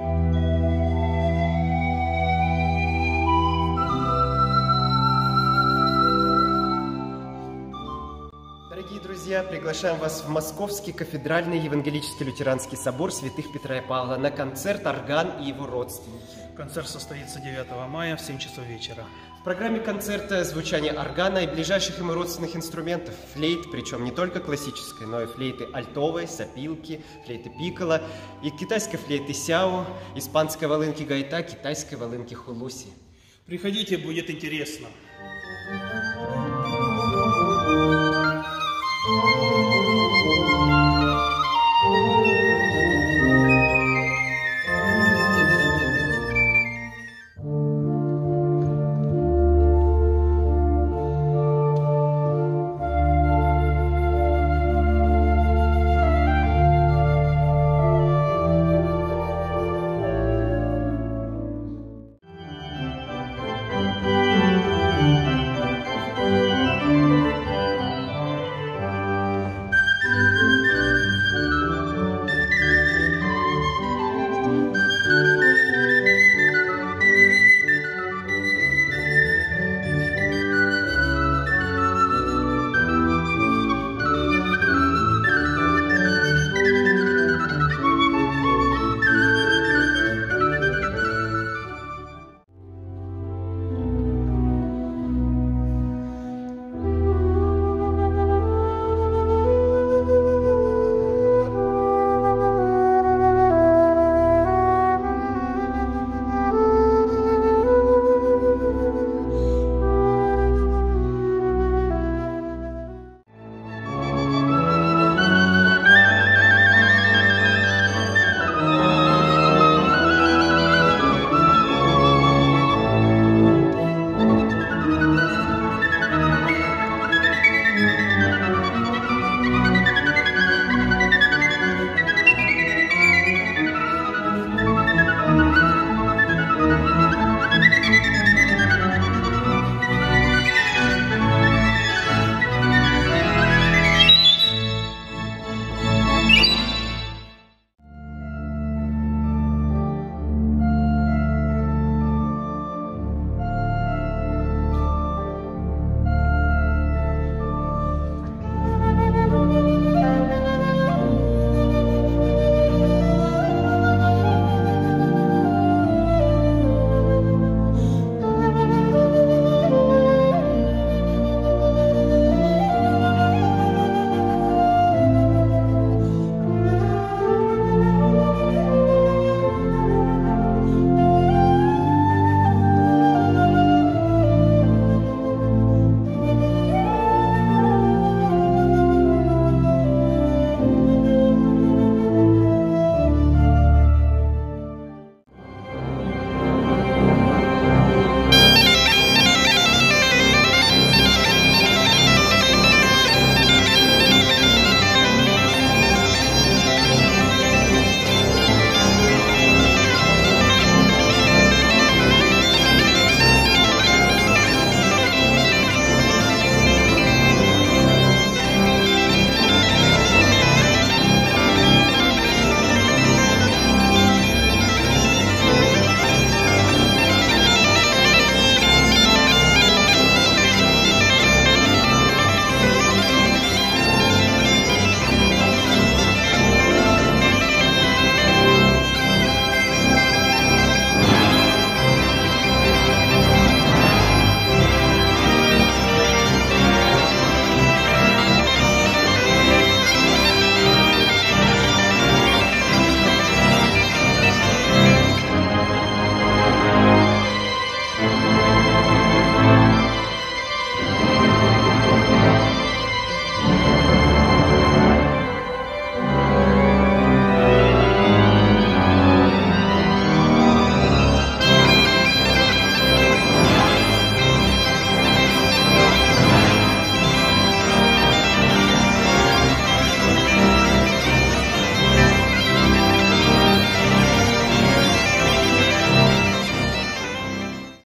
Дорогие друзья, приглашаем вас в Московский кафедральный евангелический лютеранский собор святых Петра и Павла на концерт «Орган и его родственники». Концерт состоится 9 мая в 7 часов вечера. В программе концерта звучание органа и ближайших ему родственных инструментов, флейт, причем не только классической, но и флейты альтовой, сопилки, флейты пикколо, и китайской флейты сяо, испанской волынки гайта, китайской волынки хулуси. Приходите, будет интересно.